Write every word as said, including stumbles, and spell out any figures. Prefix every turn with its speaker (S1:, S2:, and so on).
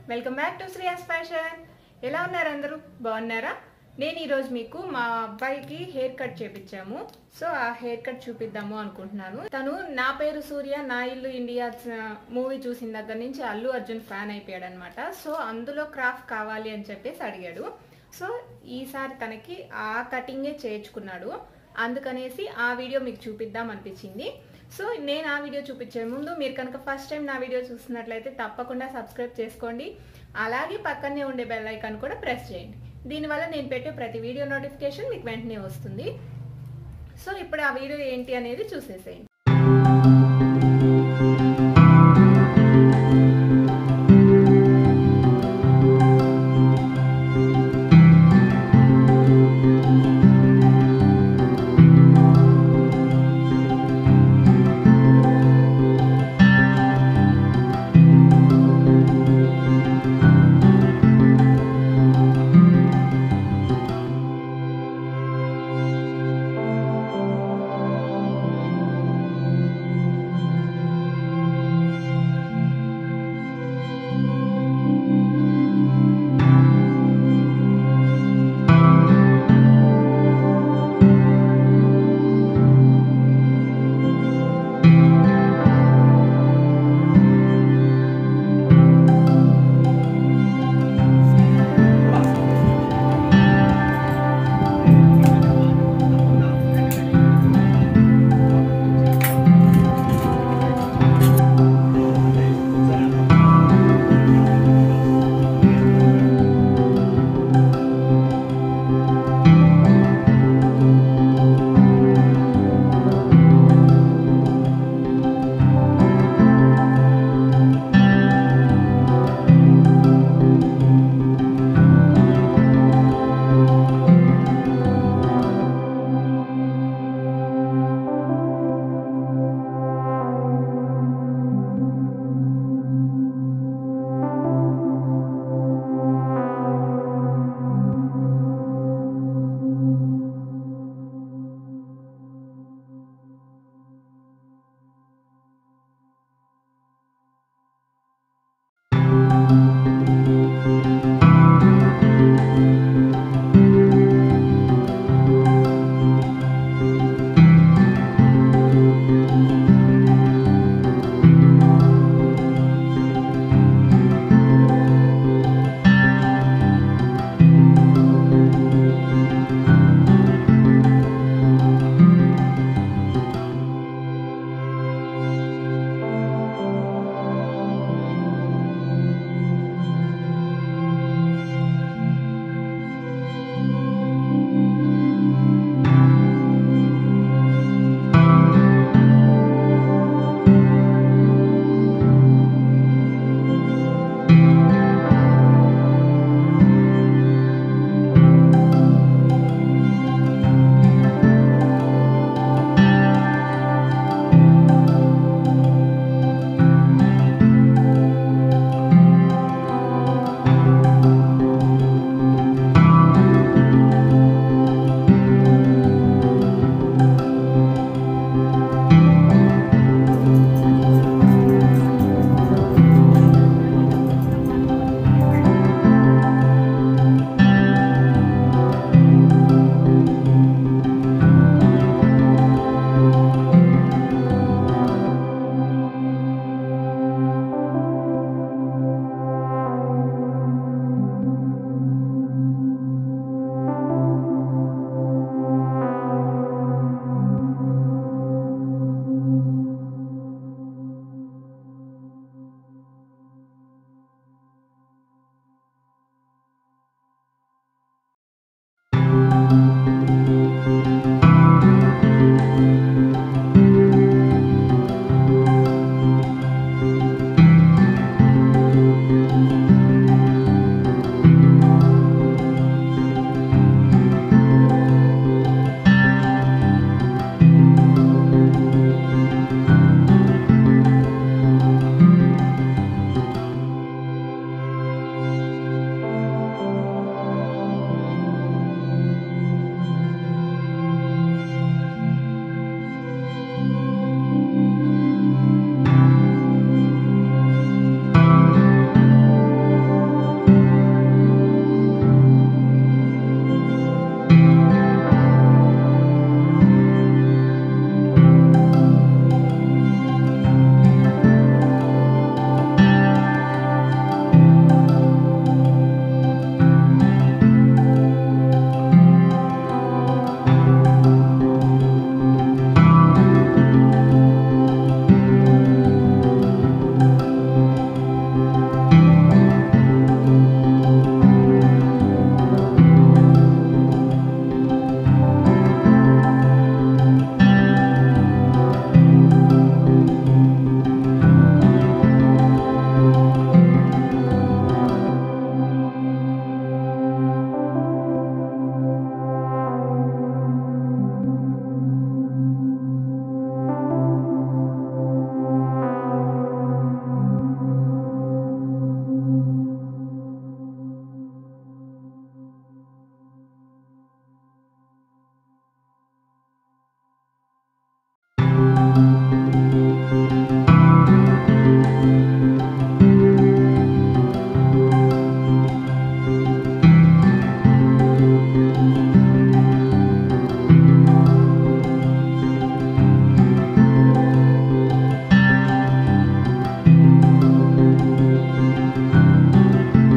S1: Welcome back to Shriya's fashion. ఎలా ఉన్నారు అందరూ? బాగున్నారా? నేను ఈరోజు మీకు మా అబ్బాయికి హెయిర్ కట్ చేపించాము. సో ఆ హెయిర్ కట్ చూపిద్దాము అనుకుంటున్నాను. తను నా పేరు సూర్య నా ఇల్లు ఇండియా మూవీ చూసిన దగ్గర నుంచి అల్లు అర్జున్ ఫ్యాన్ అయిపోయాడు అనమాట. సో అందులో క్రాఫ్ట్ కావాలి అని చెప్పేసి అడిగాడు. సో ఈసారి తనకి ఆ కటింగే చేయించుకున్నాడు. అందుకనేసి ఆ వీడియో మీకు చూపిద్దాం అనిపించింది. సో నేను ఆ వీడియో చూపించే ముందు మీరు కనుక ఫస్ట్ టైం నా వీడియో చూస్తున్నట్లయితే తప్పకుండా సబ్స్క్రైబ్ చేసుకోండి. అలాగే పక్కనే ఉండే బెల్ ఐకాన్ కూడా ప్రెస్ చేయండి. దీనివల్ల నేను పెట్టే ప్రతి వీడియో నోటిఫికేషన్ మీకు వెంటనే వస్తుంది. సో ఇప్పుడు ఆ వీడియో ఏంటి అనేది చూసేసేయండి.